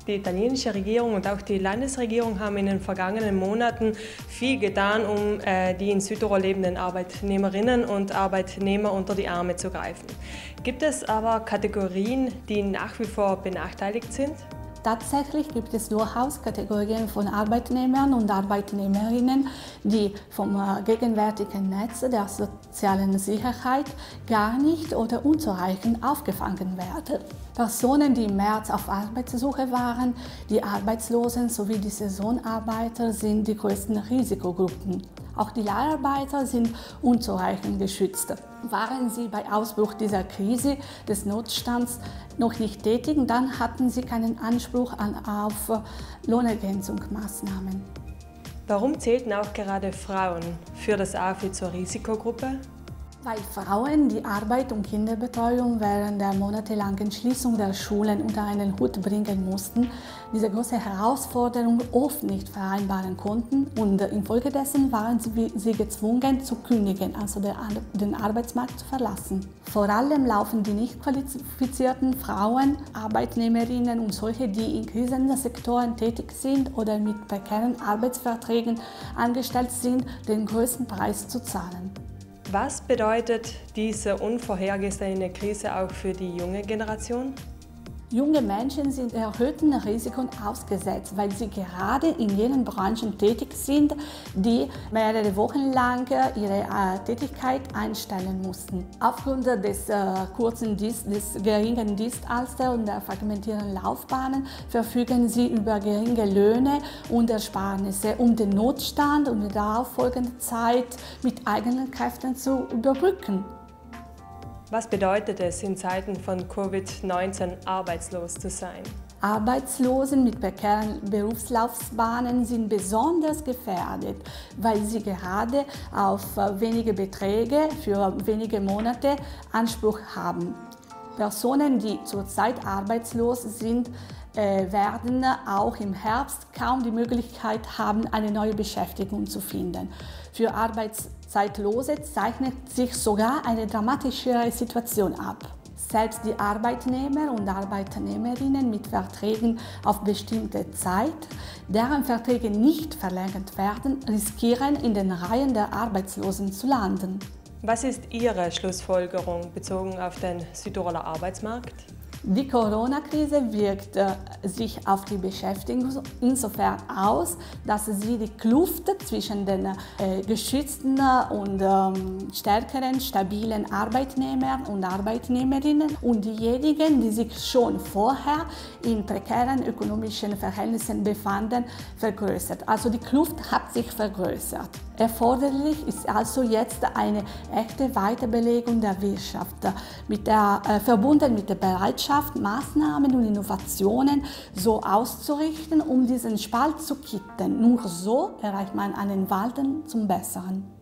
Die italienische Regierung und auch die Landesregierung haben in den vergangenen Monaten viel getan, um die in Südtirol lebenden Arbeitnehmerinnen und Arbeitnehmer unter die Arme zu greifen. Gibt es aber Kategorien, die nach wie vor benachteiligt sind? Tatsächlich gibt es durchaus Kategorien von Arbeitnehmern und Arbeitnehmerinnen, die vom gegenwärtigen Netz der sozialen Sicherheit gar nicht oder unzureichend aufgefangen werden. Personen, die im März auf Arbeitssuche waren, die Arbeitslosen sowie die Saisonarbeiter sind die größten Risikogruppen. Auch die Leiharbeiter sind unzureichend geschützt. Waren sie bei Ausbruch dieser Krise des Notstands noch nicht tätig, dann hatten sie keinen Anspruch auf Lohnergänzungsmaßnahmen. Warum zählten auch gerade Frauen für das AFI zur Risikogruppe? Weil Frauen die Arbeit und Kinderbetreuung während der monatelangen Schließung der Schulen unter einen Hut bringen mussten, diese große Herausforderung oft nicht vereinbaren konnten und infolgedessen waren sie gezwungen zu kündigen, also den Arbeitsmarkt zu verlassen. Vor allem laufen die nicht qualifizierten Frauen, Arbeitnehmerinnen und solche, die in Krisensektoren tätig sind oder mit prekären Arbeitsverträgen angestellt sind, den größten Preis zu zahlen. Was bedeutet diese unvorhergesehene Krise auch für die junge Generation? Junge Menschen sind erhöhten Risiken ausgesetzt, weil sie gerade in jenen Branchen tätig sind, die mehrere Wochen lang ihre Tätigkeit einstellen mussten. Aufgrund des geringen Dienstalters und der fragmentierten Laufbahnen verfügen sie über geringe Löhne und Ersparnisse, um den Notstand und die darauffolgende Zeit mit eigenen Kräften zu überbrücken. Was bedeutet es, in Zeiten von Covid-19 arbeitslos zu sein? Arbeitslosen mit prekären Berufslaufbahnen sind besonders gefährdet, weil sie gerade auf wenige Beträge für wenige Monate Anspruch haben. Personen, die zurzeit arbeitslos sind, werden auch im Herbst kaum die Möglichkeit haben, eine neue Beschäftigung zu finden. Für Arbeitszeitlose zeichnet sich sogar eine dramatischere Situation ab. Selbst die Arbeitnehmer und Arbeitnehmerinnen mit Verträgen auf bestimmte Zeit, deren Verträge nicht verlängert werden, riskieren, in den Reihen der Arbeitslosen zu landen. Was ist Ihre Schlussfolgerung bezogen auf den Südtiroler Arbeitsmarkt? Die Corona-Krise wirkt sich auf die Beschäftigung insofern aus, dass sie die Kluft zwischen den geschützten und stärkeren, stabilen Arbeitnehmern und Arbeitnehmerinnen und diejenigen, die sich schon vorher in prekären ökonomischen Verhältnissen befanden, vergrößert. Also die Kluft hat sich vergrößert. Erforderlich ist also jetzt eine echte Weiterbelebung der Wirtschaft, verbunden mit der Bereitschaft, Maßnahmen und Innovationen so auszurichten, um diesen Spalt zu kitten. Nur so erreicht man einen Wandel zum Besseren.